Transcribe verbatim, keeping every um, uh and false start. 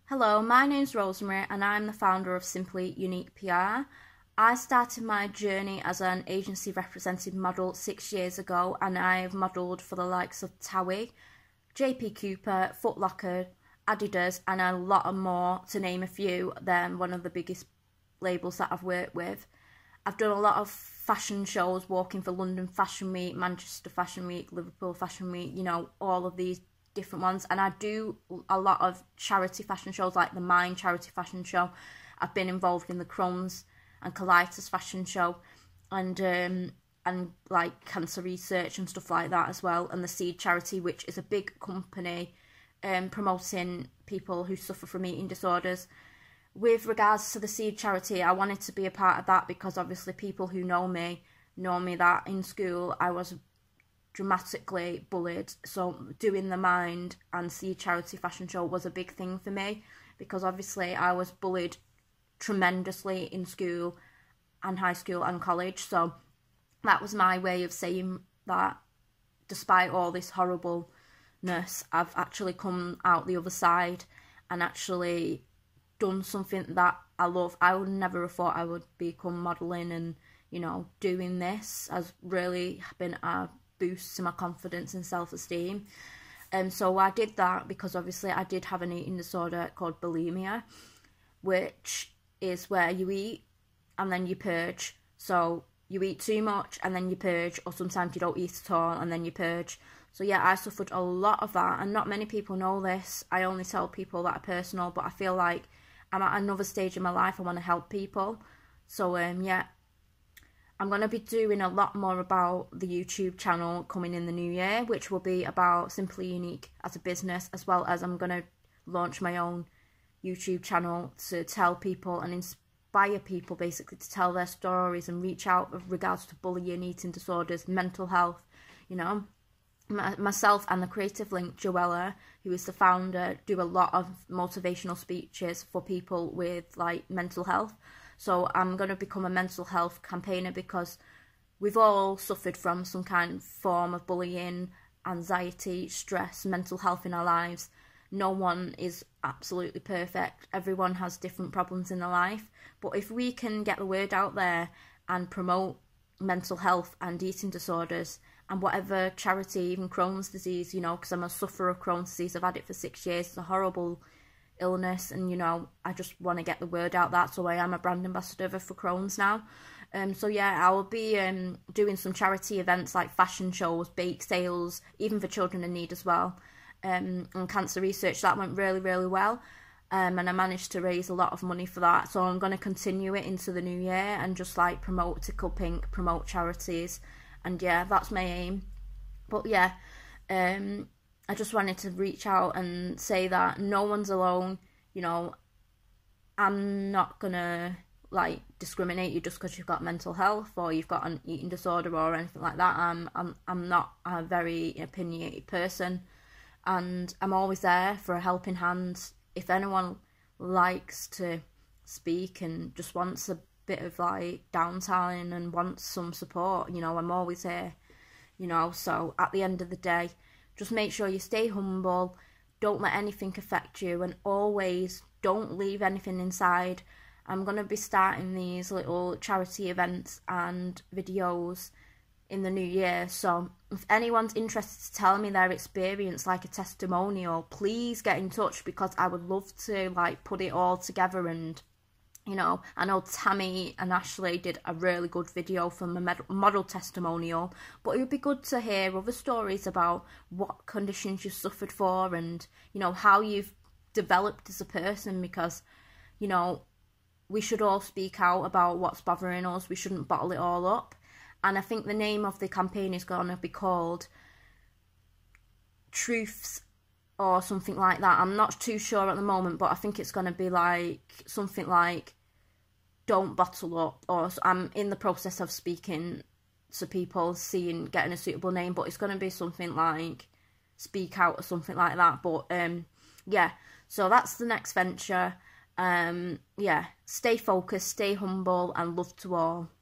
Hello, my name's Rosemary and I'm the founder of Simply Unique P R. I started my journey as an agency represented model six years ago and I've modelled for the likes of Towie, J P Cooper, Foot Locker, Adidas and a lot more, to name a few. They're one of the biggest labels that I've worked with. I've done a lot of fashion shows, walking for London Fashion Week, Manchester Fashion Week, Liverpool Fashion Week, you know, all of these different ones. And I do a lot of charity fashion shows like the Mind charity fashion show. I've been involved in the Crohn's and Colitis fashion show and um, and like cancer research and stuff like that as well. And the Seed charity, which is a big company um, promoting people who suffer from eating disorders. With regards to the Seed charity, I wanted to be a part of that because obviously people who know me know me that in school I was dramatically bullied. So doing the Mind and Seed charity fashion show was a big thing for me because obviously I was bullied tremendously in school and high school and college. So that was my way of saying that despite all this horribleness, I've actually come out the other side and actually done something that I love. I would never have thought I would become modelling and, you know, doing this has really been a boost to my confidence and self-esteem. And um, so I did that because obviously I did have an eating disorder called bulimia, which is where you eat and then you purge. So you eat too much and then you purge, or sometimes you don't eat at all and then you purge. So yeah, I suffered a lot of that and not many people know this. I only tell people that are personal, but I feel like I'm at another stage in my life. I want to help people. So um yeah, I'm going to be doing a lot more about the YouTube channel coming in the new year, which will be about Simply Unique as a business, as well as I'm going to launch my own YouTube channel to tell people and inspire people basically to tell their stories and reach out with regards to bullying, eating disorders, mental health, you know. Myself and the Creative Link, Joella, who is the founder, do a lot of motivational speeches for people with like mental health. So I'm going to become a mental health campaigner because we've all suffered from some kind of form of bullying, anxiety, stress, mental health in our lives. No one is absolutely perfect. Everyone has different problems in their life. But if we can get the word out there and promote mental health and eating disorders and whatever charity, even Crohn's disease, you know, because I'm a sufferer of Crohn's disease. I've had it for six years. It's a horrible illness and, you know, I just want to get the word out. That's why I am a brand ambassador for Crohn's now. Um, so yeah, I will be um, doing some charity events like fashion shows, bake sales, even for children in need as well. Um, and cancer research, that went really, really well. Um, and I managed to raise a lot of money for that. So I'm going to continue it into the new year and just like promote Tickle Pink, promote charities. And yeah, that's my aim. But yeah, um, I just wanted to reach out and say that no one's alone. You know, I'm not going to like discriminate you just because you've got mental health or you've got an eating disorder or anything like that. I'm, I'm, I'm not a very opinionated person. And I'm always there for a helping hand. If anyone likes to speak and just wants a bit of like downtime and wants some support, you know, I'm always here, you know. So at the end of the day, just make sure you stay humble, don't let anything affect you, and always don't leave anything inside. I'm going to be starting these little charity events and videos in the new year, so if anyone's interested to tell me their experience, like a testimonial, please get in touch because I would love to like put it all together. And you know, I know Tammy and Ashley did a really good video from a model testimonial, but it would be good to hear other stories about what conditions you suffered for and, you know, how you've developed as a person, because, you know, we should all speak out about what's bothering us. We shouldn't bottle it all up. And I think the name of the campaign is going to be called Truths or something like that. I'm not too sure at the moment, but I think it's going to be like something like Don't Bottle Up, or I'm in the process of speaking to people, seeing, getting a suitable name, but it's going to be something like Speak Out or something like that. But um, yeah, so that's the next venture. Um, yeah, stay focused, stay humble, and love to all.